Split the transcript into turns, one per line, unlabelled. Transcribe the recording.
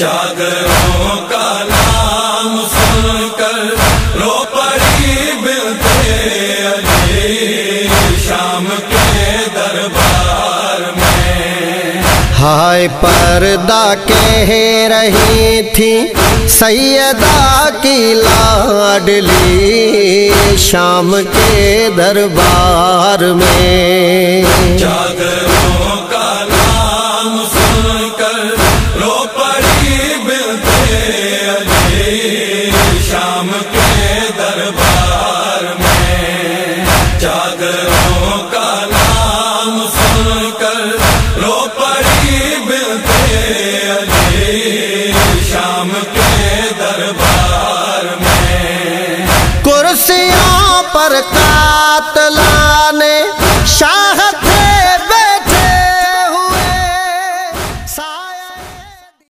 چادروں کا نام سن کر رو پڑی بنتے علی شام کے دربار میں۔
ہائے پردہ کہہ رہی تھی سیدہ کی لاڈلی شام کے دربار میں۔
چادروں کا نام سن کر رو پڑی بنتے علی شام کے دربار میں۔ چادروں کا نام سن کر رو پڑی بنتے علی شام کے دربار میں۔
کرسیوں پر قاتلاں